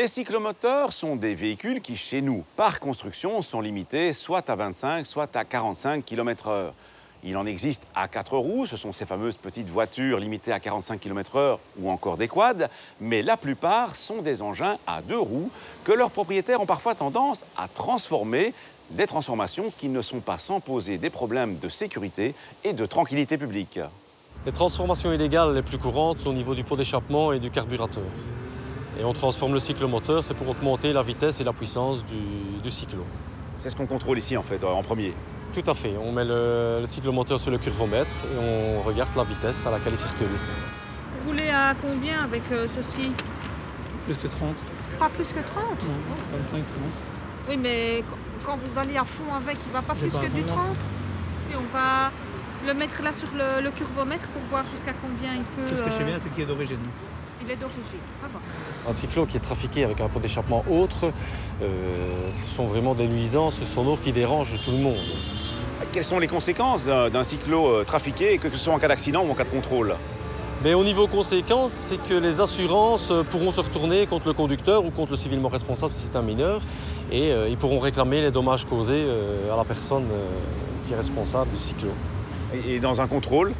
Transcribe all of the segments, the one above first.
cyclomoteurs sont des véhicules qui, chez nous, par construction, sont limités soit à 25, soit à 45 km/h. Il en existe à 4 roues, ce sont ces fameuses petites voitures limitées à 45 km/h ou encore des quads, mais la plupart sont des engins à 2 roues que leurs propriétaires ont parfois tendance à transformer, des transformations qui ne sont pas sans poser des problèmes de sécurité et de tranquillité publique. Les transformations illégales les plus courantes sont au niveau du pot d'échappement et du carburateur. Et on transforme le cyclomoteur, c'est pour augmenter la vitesse et la puissance du cyclo. C'est ce qu'on contrôle ici en fait, en premier. Tout à fait, on met le cyclomoteur sur le curvomètre et on regarde la vitesse à laquelle il circule. Vous roulez à combien avec ceci? Plus que 30. Pas plus que 30? Non, 25, 30. Oui, mais quand vous allez à fond avec, il va pas plus pas que à du fond, 30? Et on va le mettre là sur le curvomètre pour voir jusqu'à combien il peut... Tout ce que je sais bien, c'est qu'il est d'origine. Il est d'origine, ça va. Un cyclo qui est trafiqué avec un pot d'échappement autre, ce sont vraiment des nuisances sonores qui dérangent tout le monde. Quelles sont les conséquences d'un cyclo trafiqué, que ce soit en cas d'accident ou en cas de contrôle? Mais au niveau conséquence, c'est que les assurances pourront se retourner contre le conducteur ou contre le civilement responsable si c'est un mineur et ils pourront réclamer les dommages causés à la personne qui est responsable du cyclo. Et dans un contrôle?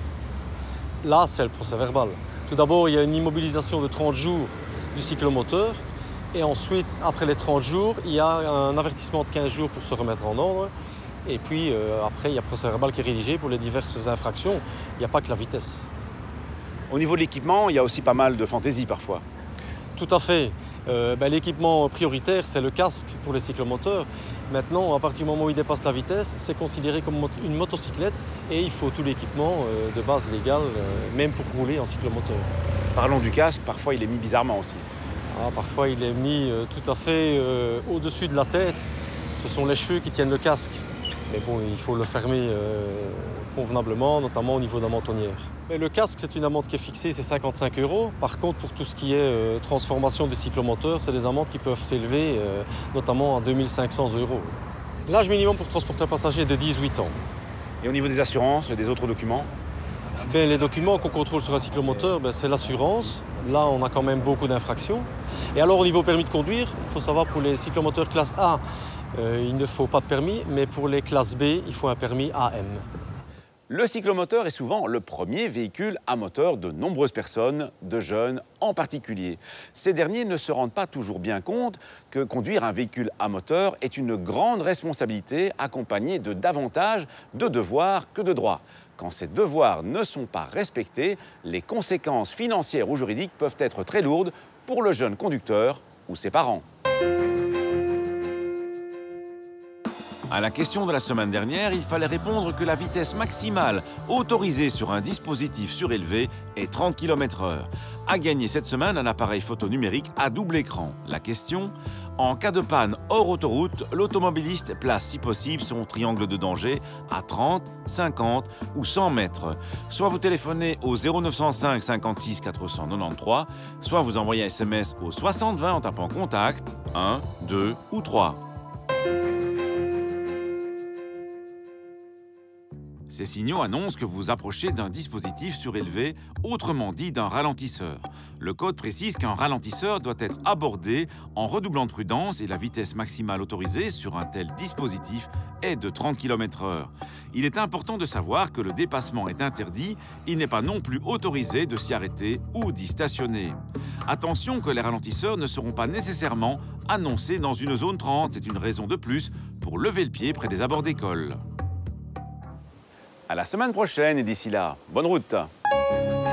Là, c'est le procès-verbal. Tout d'abord, il y a une immobilisation de 30 jours du cyclomoteur et ensuite, après les 30 jours, il y a un avertissement de 15 jours pour se remettre en ordre. Et puis après, il y a procès-verbal qui est rédigé pour les diverses infractions. Il n'y a pas que la vitesse. Au niveau de l'équipement, il y a aussi pas mal de fantaisie parfois. Tout à fait. L'équipement prioritaire, c'est le casque pour les cyclomoteurs. Maintenant, à partir du moment où il dépasse la vitesse, c'est considéré comme une motocyclette et il faut tout l'équipement de base légale, même pour rouler en cyclomoteur. Parlons du casque, parfois il est mis bizarrement aussi. Parfois, il est mis tout à fait au-dessus de la tête. Ce sont les cheveux qui tiennent le casque. Mais bon, il faut le fermer convenablement, notamment au niveau de la mentonnière. Mais le casque, c'est une amende qui est fixée, c'est 55 €. Par contre, pour tout ce qui est transformation du cyclomoteur, c'est des amendes qui peuvent s'élever notamment à 2 500 €. L'âge minimum pour transporter un passager est de 18 ans. Et au niveau des assurances, des autres documents? Les documents qu'on contrôle sur un cyclomoteur, c'est l'assurance. Là, on a quand même beaucoup d'infractions. Et alors, au niveau permis de conduire, il faut savoir pour les cyclomoteurs classe A, il ne faut pas de permis, mais pour les classes B, il faut un permis AM. Le cyclomoteur est souvent le premier véhicule à moteur de nombreuses personnes, de jeunes en particulier. Ces derniers ne se rendent pas toujours bien compte que conduire un véhicule à moteur est une grande responsabilité accompagnée de davantage de devoirs que de droits. Quand ces devoirs ne sont pas respectés, les conséquences financières ou juridiques peuvent être très lourdes pour le jeune conducteur ou ses parents. À la question de la semaine dernière, il fallait répondre que la vitesse maximale autorisée sur un dispositif surélevé est 30 km/h. À gagner cette semaine un appareil photo numérique à double écran. La question: en cas de panne hors autoroute, l'automobiliste place si possible son triangle de danger à 30, 50 ou 100 mètres. Soit vous téléphonez au 0905 56 493, soit vous envoyez un SMS au 60 20 en tapant contact 1, 2 ou 3. Ces signaux annoncent que vous approchez d'un dispositif surélevé, autrement dit d'un ralentisseur. Le code précise qu'un ralentisseur doit être abordé en redoublant de prudence et la vitesse maximale autorisée sur un tel dispositif est de 30 km/h. Il est important de savoir que le dépassement est interdit, il n'est pas non plus autorisé de s'y arrêter ou d'y stationner. Attention que les ralentisseurs ne seront pas nécessairement annoncés dans une zone 30, c'est une raison de plus pour lever le pied près des abords d'école. À la semaine prochaine et d'ici là, bonne route!